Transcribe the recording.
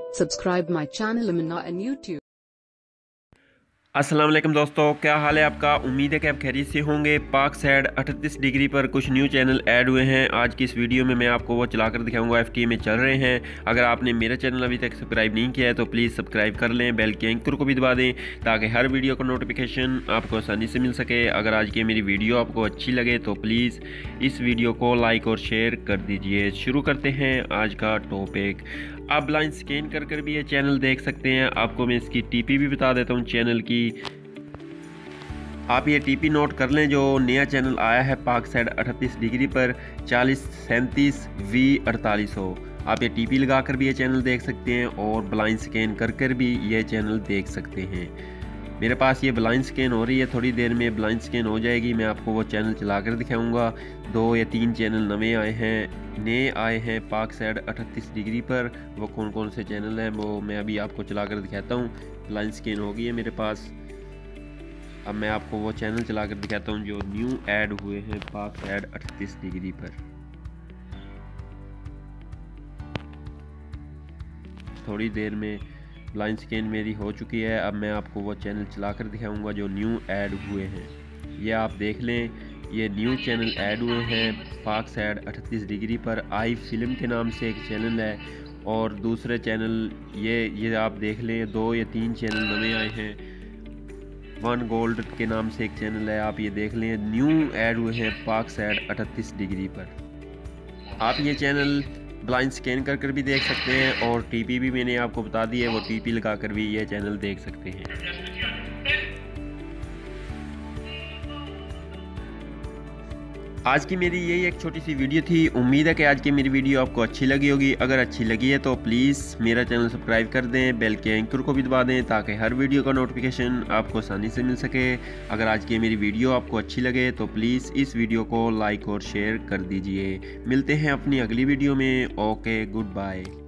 Subscribe my channel Amina on YouTube. अस्सलाम वालेकुम दोस्तों, क्या हाल है आपका। उम्मीद है कि आप खैरियत से होंगे। पाक साइड 38 डिग्री पर कुछ न्यू चैनल ऐड हुए हैं। आज की इस वीडियो में मैं आपको वो चलाकर दिखाऊंगा। FTA में चल रहे हैं। अगर आपने मेरा चैनल अभी तक सब्सक्राइब नहीं किया है तो प्लीज़ सब्सक्राइब कर लें, बेल के आइकन को भी दबा दें ताकि हर वीडियो का नोटिफिकेशन आपको आसानी से मिल सके। अगर आज की मेरी वीडियो आपको अच्छी लगे तो प्लीज़ इस वीडियो को लाइक और शेयर कर दीजिए। शुरू करते हैं आज का टॉपिक। आप लाइन स्कैन कर भी ये चैनल देख सकते हैं। आपको मैं इसकी TP भी बता देता हूँ चैनल की। आप ये TP नोट कर लें। जो नया चैनल आया है पाक साइड 38 डिग्री पर 4037V4800, आप ये TP लगा कर भी ये चैनल देख सकते हैं और ब्लाइंड स्कैन कर भी ये चैनल देख सकते हैं। मेरे पास ये ब्लाइंड स्कैन हो रही है, थोड़ी देर में ब्लाइंड स्कैन हो जाएगी। मैं आपको वो चैनल चला कर दिखाऊँगा। 2 या 3 चैनल नए आए हैं पाक साइड 38 डिग्री पर। वो कौन कौन से चैनल हैं वो मैं अभी आपको चला कर दिखाता हूँ। ब्लाइंड स्कैन हो गई है मेरे पास। अब मैं आपको वो चैनल चला कर दिखाता हूँ जो न्यू ऐड हुए हैं पाक साइड 38 डिग्री पर। थोड़ी देर में ब्लाइंड स्कैन मेरी हो चुकी है। अब मैं आपको वो चैनल चला कर दिखाऊँगा जो न्यू ऐड हुए हैं। ये आप देख लें, ये न्यू चैनल ऐड हुए हैं पाक साइड 38 डिग्री पर। आई फिल्म के नाम से एक चैनल है और दूसरे चैनल ये आप देख लें। 2 या 3 चैनल नए आए हैं। वन गोल्ड के नाम से एक चैनल है, आप ये देख लें। न्यू ऐड हुए हैं पाक साइड 38 डिग्री पर। आप ये चैनल ब्लाइंड स्कैन कर भी देख सकते हैं और TP भी मैंने आपको बता दी है, वो TP लगा कर भी ये चैनल देख सकते हैं। आज की मेरी यही एक छोटी सी वीडियो थी। उम्मीद है कि आज की मेरी वीडियो आपको अच्छी लगी होगी। अगर अच्छी लगी है तो प्लीज़ मेरा चैनल सब्सक्राइब कर दें, बेल के आइकन को भी दबा दें ताकि हर वीडियो का नोटिफिकेशन आपको आसानी से मिल सके। अगर आज की मेरी वीडियो आपको अच्छी लगे तो प्लीज़ इस वीडियो को लाइक और शेयर कर दीजिए। मिलते हैं अपनी अगली वीडियो में। Okay, good bye.